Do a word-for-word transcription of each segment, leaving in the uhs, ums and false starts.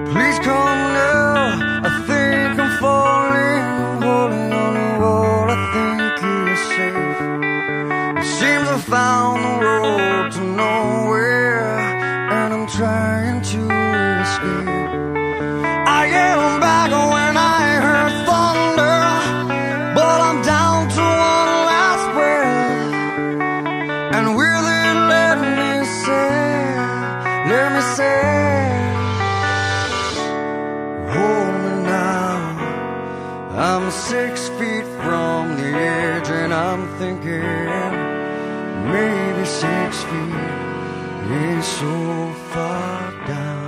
Please come now, I think I'm falling, holding on to what I think is safe. It seems I found the road to nowhere, and I'm trying to escape. I am back when I heard thunder, but I'm down to one last breath. And will it let me say, let me say, hold me now. I'm six feet from the edge, and I'm thinking maybe six feet ain't so far down.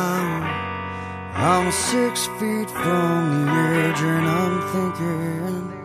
I'm six feet from the edge, and I'm thinking